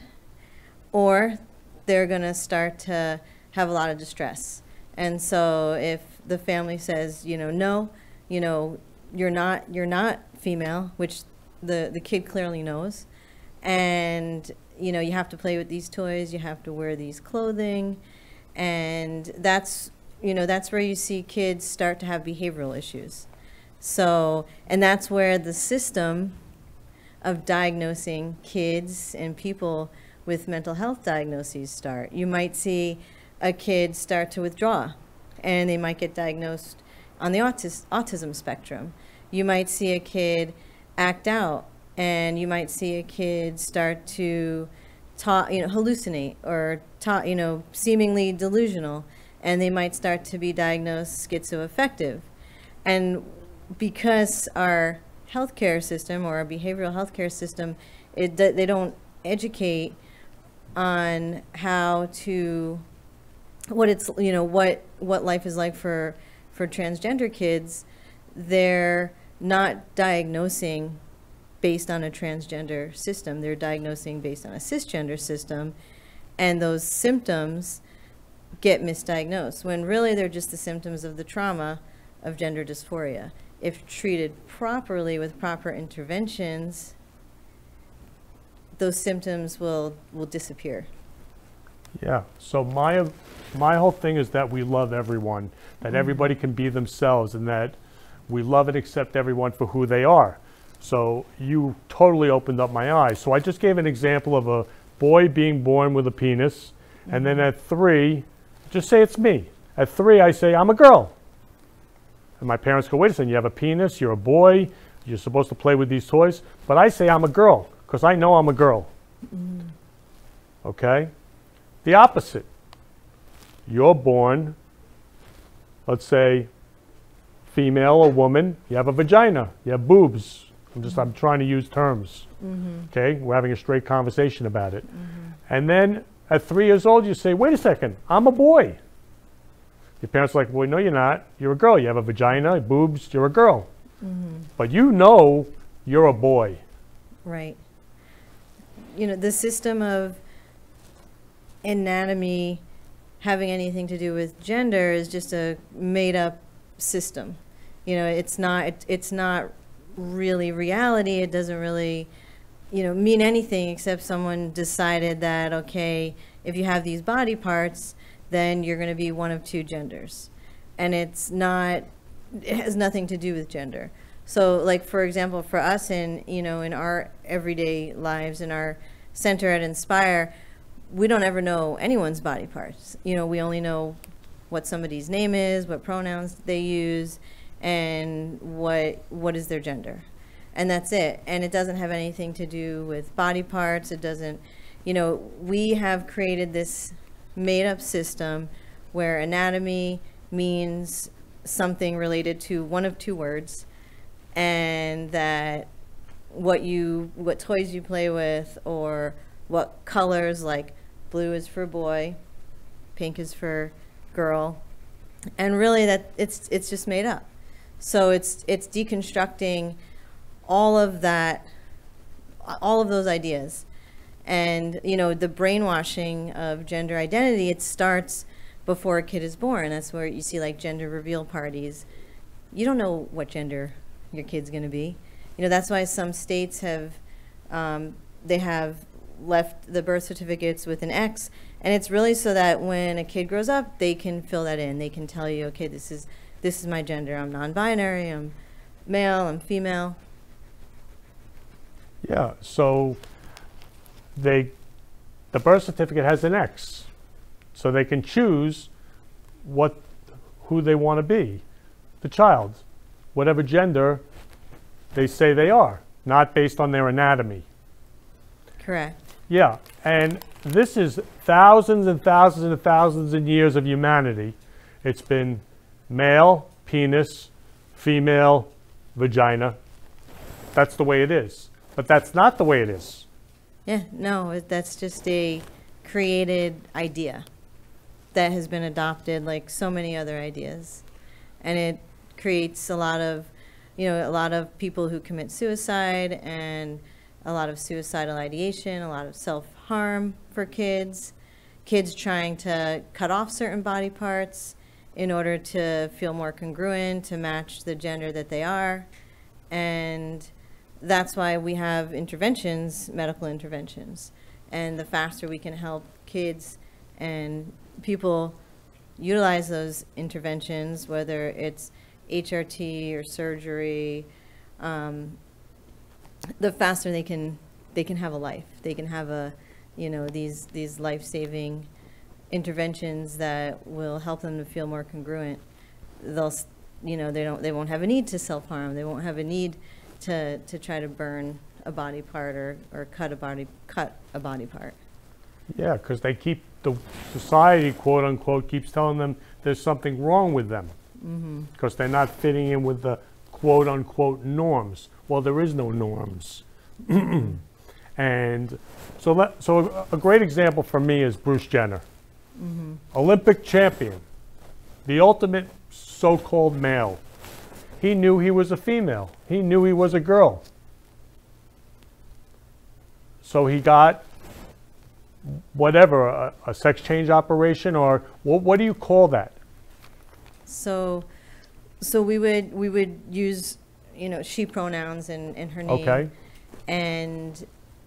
or they're going to start to have a lot of distress. And so if the family says, you know, no, you know, you're not female, which the kid clearly knows, and you know, you have to play with these toys, you have to wear these clothing, and that's, you know, that's where you see kids start to have behavioral issues. So, and that's where the system of diagnosing kids and people with mental health diagnoses start. You might see a kid start to withdraw, and they might get diagnosed on the autism spectrum. You might see a kid act out, and you might see a kid start to hallucinate or seemingly delusional, and they might start to be diagnosed schizoaffective. And because our healthcare system or our behavioral healthcare system, they don't educate on how to, what it's, you know, what life is like for transgender kids, they're not diagnosing based on a transgender system. They're diagnosing based on a cisgender system, and those symptoms get misdiagnosed when really they're just the symptoms of the trauma of gender dysphoria. If treated properly with proper interventions, those symptoms will disappear. Yeah, so my whole thing is that we love everyone, that everybody can be themselves, and that we love and accept everyone for who they are. So you totally opened up my eyes. So I just gave an example of a boy being born with a penis, and then at 3, just say it's me. At 3, I say, I'm a girl. And my parents go, wait a second, you have a penis, you're a boy, you're supposed to play with these toys. But I say I'm a girl, because I know I'm a girl. Okay? The opposite. You're born, let's say, female or woman, you have a vagina, you have boobs. I'm trying to use terms. Okay? We're having a straight conversation about it. And then at 3 years old, you say, wait a second, I'm a boy. Your parents are like, well, no, you're not. You're a girl. You have a vagina, boobs, you're a girl. But you know you're a boy. Right. You know, the system of anatomy having anything to do with gender is just a made-up system. You know, it's not really reality. It doesn't really, you know, mean anything except someone decided that, okay, if you have these body parts, then you're going to be one of 2 genders. And it has nothing to do with gender. So like, for example, for us in our everyday lives, in our center at Inspire, we don't ever know anyone's body parts. You know, we only know what somebody's name is, what pronouns they use, and what is their gender. And that's it. And it doesn't have anything to do with body parts. It doesn't, you know, we have created this made-up system where anatomy means something related to one of 2 words, and that what toys you play with, or what colors, like blue is for boy, pink is for girl, and really that it's just made up. So it's deconstructing all of that, all of those ideas. And, you know, the brainwashing of gender identity, it starts before a kid is born. That's where you see like gender reveal parties. You don't know what gender your kid's going to be. You know, that's why some states have, they have left the birth certificates with an X. And it's really so that when a kid grows up, they can fill that in. They can tell you, okay, this is my gender. I'm non-binary, I'm male, I'm female. Yeah, so the birth certificate has an X, so they can choose who they want to be, the child, whatever gender they say they are, not based on their anatomy. Correct. Yeah, and this is thousands and thousands and thousands of years of humanity. It's been male, penis, female, vagina. That's the way it is. But that's not the way it is. Yeah, no, that's just a created idea that has been adopted like so many other ideas. And it creates a lot of people who commit suicide, and a lot of suicidal ideation, a lot of self-harm for kids trying to cut off certain body parts, in order to feel more congruent, to match the gender that they are. And that's why we have interventions, medical interventions. And the faster we can help kids and people utilize those interventions, whether it's HRT or surgery, the faster they can have a life. They can have a, you know, these life-saving interventions that will help them to feel more congruent. They'll, you know, they won't have a need to self-harm. They won't have a need to try to burn a body part or cut a body part. Yeah, because they keep, the society, quote unquote, keeps telling them there's something wrong with them because they're not fitting in with the quote unquote norms. Well, there is no norms. And so a great example for me is Bruce Jenner, Olympic champion, the ultimate so-called male. He knew he was a female. He knew he was a girl. So he got whatever, a sex change operation, or what do you call that? So we would use, you know, she pronouns in her name. Okay. And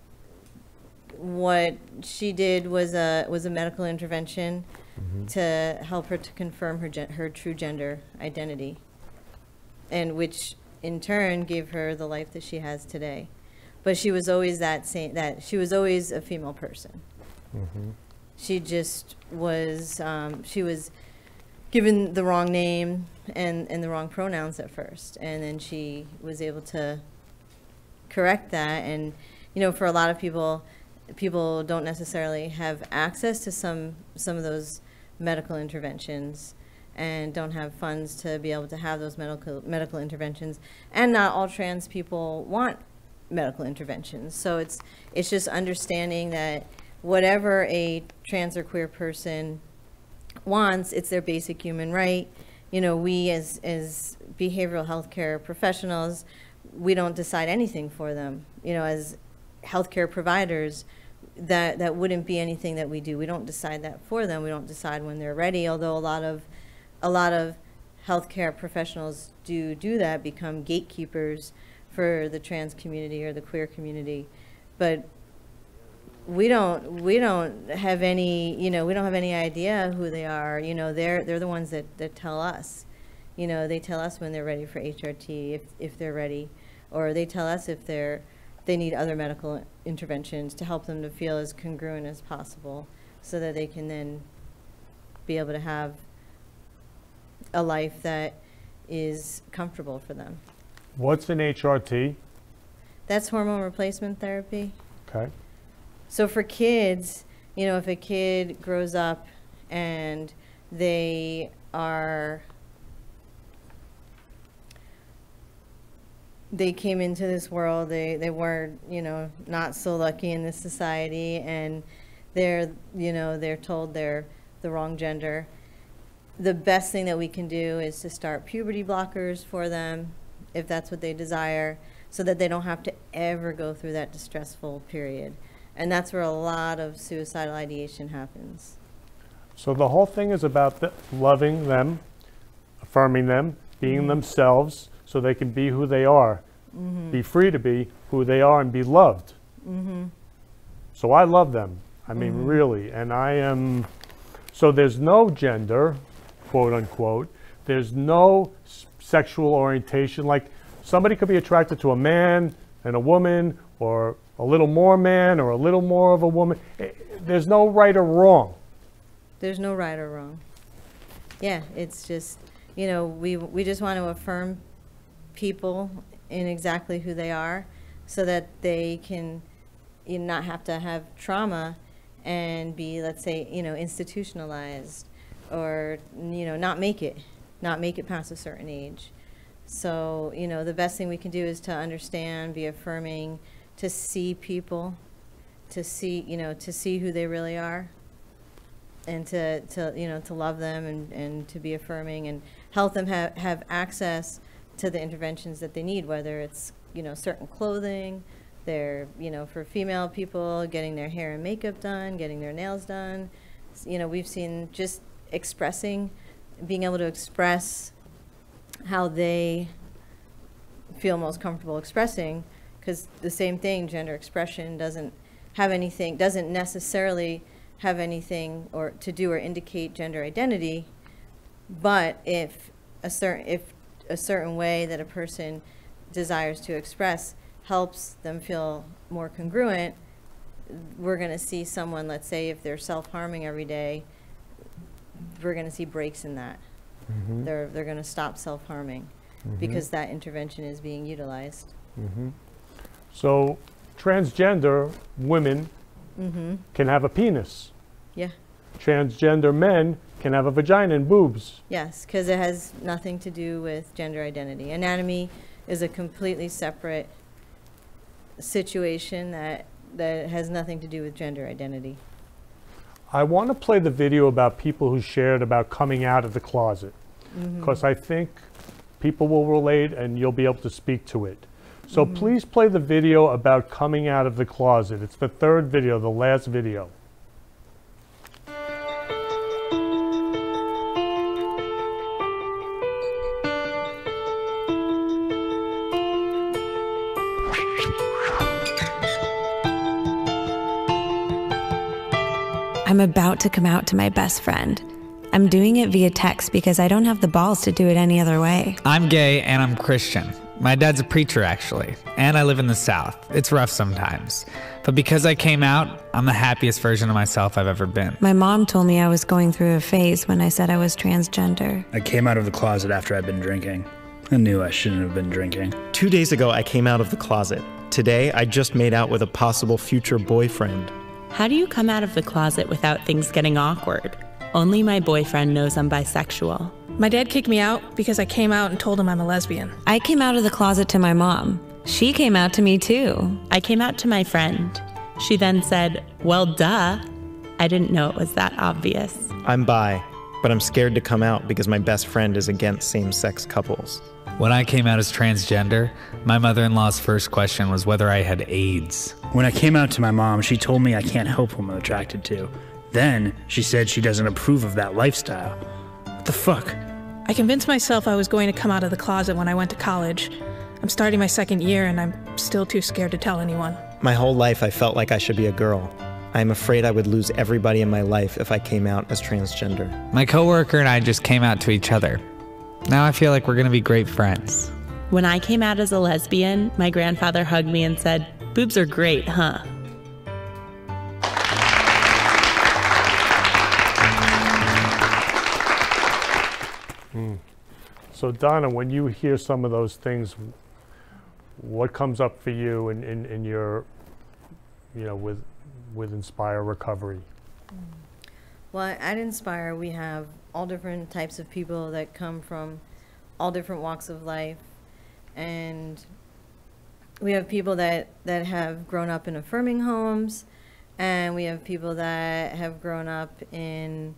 what she did was a medical intervention to help her to confirm her true gender identity, and which in turn gave her the life that she has today. But she was always she was always a female person. She just was, she was given the wrong name and the wrong pronouns at first, and then she was able to correct that. And you know, for a lot of people don't necessarily have access to some of those medical interventions, and don't have funds to be able to have those medical interventions. And not all trans people want medical interventions. So it's just understanding that whatever a trans or queer person wants, it's their basic human right. You know, we as behavioral health care professionals, we don't decide anything for them. You know, as healthcare providers, that wouldn't be anything that we do. We don't decide that for them. We don't decide when they're ready, although a lot of healthcare professionals do that, become gatekeepers for the trans community or the queer community. But we don't have any, you know, we don't have any idea who they are. You know, they're the ones that tell us. You know, they tell us when they're ready for HRT, if they're ready, or they tell us if they need other medical interventions to help them to feel as congruent as possible, so that they can then be able to have a life that is comfortable for them. What's an HRT? That's hormone replacement therapy. Okay. So for kids, you know, if a kid grows up and they came into this world, they were, you know, not so lucky in this society, and they're told they're the wrong gender. The best thing that we can do is to start puberty blockers for them, if that's what they desire, so that they don't have to ever go through that distressful period. And that's where a lot of suicidal ideation happens. So the whole thing is about loving them, affirming them, being themselves, so they can be who they are. Be free to be who they are and be loved. So I love them. I mean, really. And I am, so there's no gender, quote unquote. There's no sexual orientation. Like, somebody could be attracted to a man and a woman, or a little more man or a little more of a woman. There's no right or wrong. There's no right or wrong. Yeah, it's just, you know, we just want to affirm people in exactly who they are, so that they can not have to have trauma and be, let's say, you know, institutionalized, or, you know, not make it past a certain age. So, you know, the best thing we can do is to understand, be affirming, to see people, to see who they really are, and to love them, and to be affirming and help them have access to the interventions that they need, whether it's, you know, certain clothing, you know, for female people, getting their hair and makeup done, getting their nails done. You know, we've seen just expressing being able to express how they feel most comfortable expressing, because the same thing, gender expression doesn't necessarily have anything or to do or indicate gender identity, but if a certain way that a person desires to express helps them feel more congruent, we're going to see someone, let's say if they're self-harming every day, we're going to see breaks in that. Mm-hmm. They're going to stop self-harming because that intervention is being utilized. So transgender women can have a penis. Yeah. Transgender men can have a vagina and boobs. Yes, because it has nothing to do with gender identity. Anatomy is a completely separate situation that has nothing to do with gender identity. I want to play the video about people who shared about coming out of the closet, because I think people will relate and you'll be able to speak to it. So please play the video about coming out of the closet. It's the third video, the last video. I'm about to come out to my best friend. I'm doing it via text because I don't have the balls to do it any other way. I'm gay and I'm Christian. My dad's a preacher, actually, and I live in the South. It's rough sometimes. But because I came out, I'm the happiest version of myself I've ever been. My mom told me I was going through a phase when I said I was transgender. I came out of the closet after I'd been drinking. I knew I shouldn't have been drinking. 2 days ago, I came out of the closet. Today, I just made out with a possible future boyfriend. How do you come out of the closet without things getting awkward? Only my boyfriend knows I'm bisexual. My dad kicked me out because I came out and told him I'm a lesbian. I came out of the closet to my mom. She came out to me too. I came out to my friend. She then said, well, duh. I didn't know it was that obvious. I'm bi, but I'm scared to come out because my best friend is against same-sex couples. When I came out as transgender, my mother-in-law's first question was whether I had AIDS. When I came out to my mom, she told me I can't help who I'm attracted to. Then she said she doesn't approve of that lifestyle. What the fuck? I convinced myself I was going to come out of the closet when I went to college. I'm starting my second year and I'm still too scared to tell anyone. My whole life I felt like I should be a girl. I am afraid I would lose everybody in my life if I came out as transgender. My coworker and I just came out to each other. Now I feel like we're gonna be great friends. When I came out as a lesbian, my grandfather hugged me and said, boobs are great, huh? So Donna, when you hear some of those things, what comes up for you in your, with Inspire Recovery? Well, at Inspire, we have all different types of people that come from all different walks of life. And we have people that have grown up in affirming homes, and we have people that have grown up in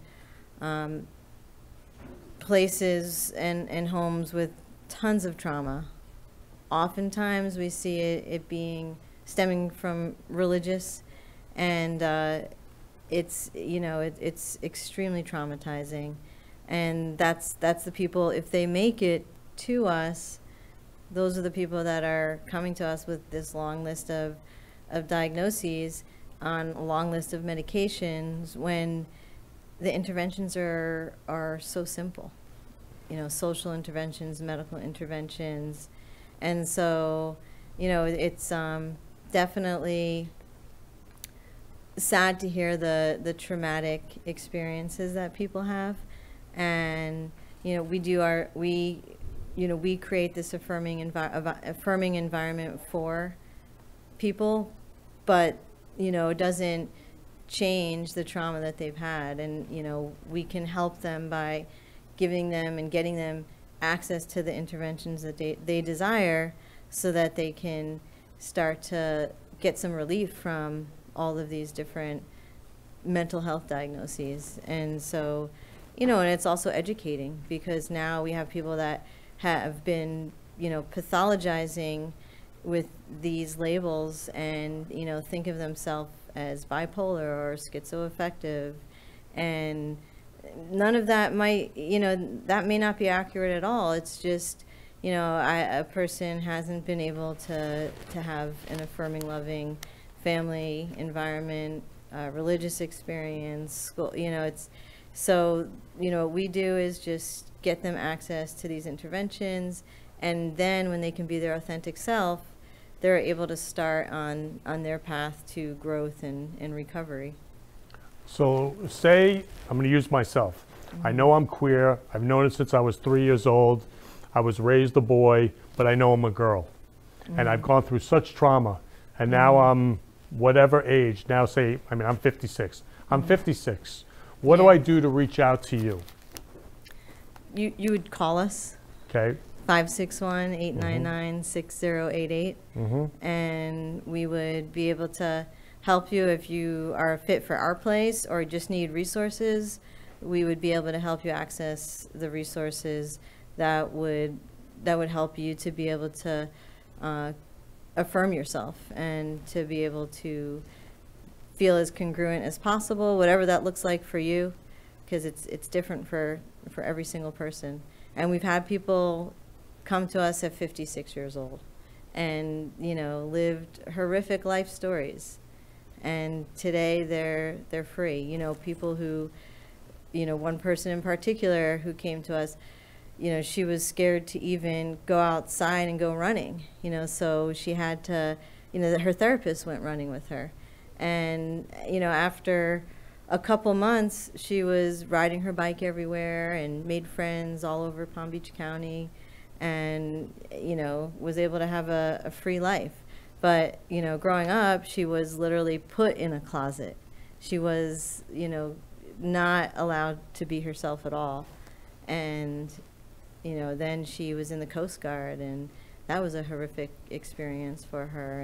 places and homes with tons of trauma. Oftentimes we see it being stemming from religious, and it's extremely traumatizing. And that's the people, if they make it to us, those are the people that are coming to us with this long list of diagnoses on a long list of medications, when the interventions are so simple. Social interventions, medical interventions. And so, it's definitely sad to hear the traumatic experiences that people have. And, we create this affirming environment for people, but, it doesn't change the trauma that they've had. And, we can help them by giving them and getting them access to the interventions that they desire, so that they can start to get some relief from all of these different mental health diagnoses. And so, and it's also educating, because now we have people that have been, pathologizing with these labels and, think of themselves as bipolar or schizoaffective, and none of that might, that may not be accurate at all. It's just, a person hasn't been able to have an affirming, loving family environment, religious experience, school, it's, so, what we do is just get them access to these interventions, and then when they can be their authentic self, they're able to start on their path to growth and recovery. So say, I'm going to use myself. I know I'm queer. I've known it since I was 3 years old. I was raised a boy, but I know I'm a girl. And I've gone through such trauma. And now I'm whatever age, now say, I'm 56. I'm 56. What do I do to reach out to you? You would call us. Okay. 561-899-6088. And we would be able to help you if you are fit for our place or just need resources. We would be able to help you access the resources that would help you to be able to affirm yourself and to be able to feel as congruent as possible, whatever that looks like for you, because it's different for every single person. And we've had people come to us at 56 years old and, lived horrific life stories. And today they're free. People who, one person in particular who came to us, she was scared to even go outside and go running, so she had to, her therapist went running with her. And, after a couple months, she was riding her bike everywhere and made friends all over Palm Beach County and, was able to have a free life. But, growing up, she was literally put in a closet. She was, not allowed to be herself at all. And, then she was in the Coast Guard, and that was a horrific experience for her.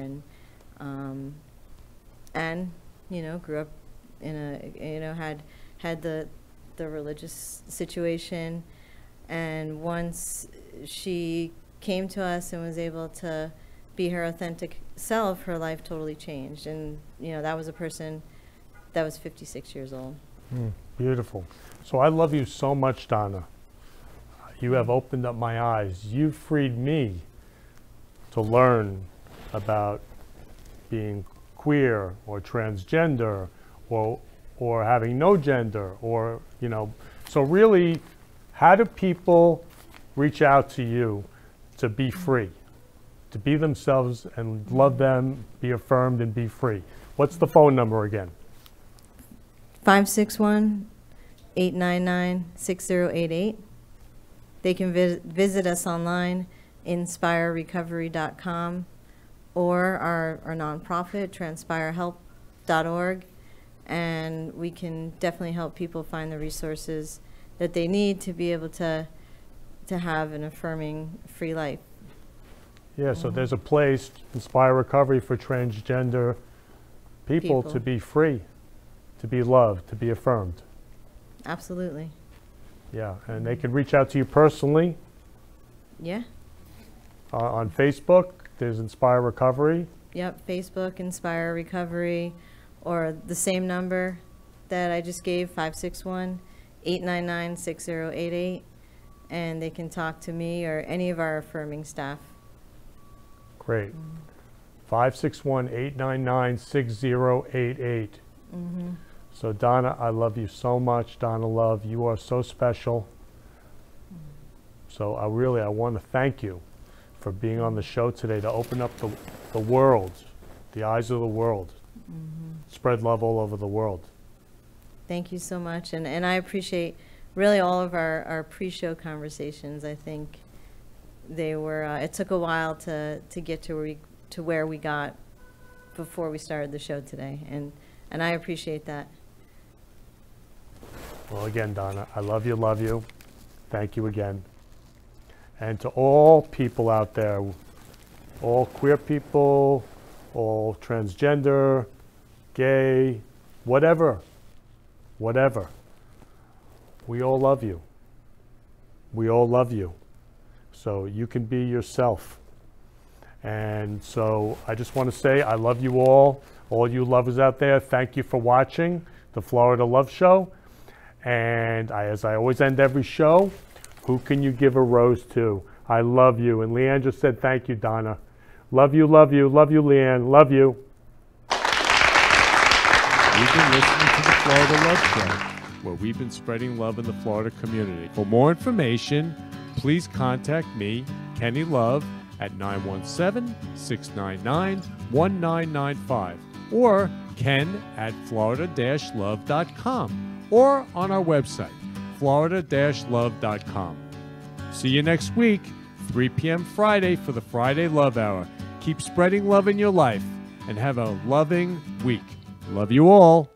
And grew up in a, had the religious situation. And once she came to us and was able to be her authentic self, her life totally changed. And, that was a person that was 56 years old. Beautiful. So I love you so much, Donna. You have opened up my eyes. You've freed me to learn about being queer or transgender or having no gender or, so really, how do people reach out to you to be free, to be themselves and love them, be affirmed and be free? What's the phone number again? 561-899-6088. They can visit us online, inspirerecovery.com, or our nonprofit, transpirehelp.org, and we can definitely help people find the resources that they need to be able to have an affirming, free life. Yeah, so there's a place, Inspire Recovery, for transgender people to be free, to be loved, to be affirmed. Absolutely. Yeah, and they can reach out to you personally. Yeah. On Facebook, there's Inspire Recovery. Yep, Facebook, Inspire Recovery, or the same number that I just gave, 561-899-6088, and they can talk to me or any of our affirming staff. Great. 561-899-6088. So Donna, I love you so much. Donna Love, you are so special. So I want to thank you for being on the show today to open up the world, the eyes of the world, spread love all over the world. Thank you so much. And I appreciate really all of our pre-show conversations. I think they were, it took a while to get to where we got before we started the show today. And I appreciate that. Well, again, Donna, I love you, love you. Thank you again. And to all people out there, all queer people, all transgender, gay, whatever, we all love you. We all love you. So you can be yourself. And so I just want to say I love you all you lovers out there. Thank you for watching the Florida Love Show. And as I always end every show, who can you give a rose to? I love you. And Leanne just said thank you, Donna. Love you, love you, love you, Leanne. Love you. You've been listening to the Florida Love Show, where we've been spreading love in the Florida community. For more information, please contact me, Kenny Love, at 917-699-1995 or ken@florida-love.com or on our website, florida-love.com. See you next week, 3 p.m. Friday for the Friday Love Hour. Keep spreading love in your life and have a loving week. Love you all.